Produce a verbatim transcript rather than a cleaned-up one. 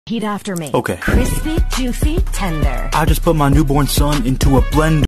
Repeat after me. Okay. Crispy, juicy, tender. I just put my newborn son into a blender.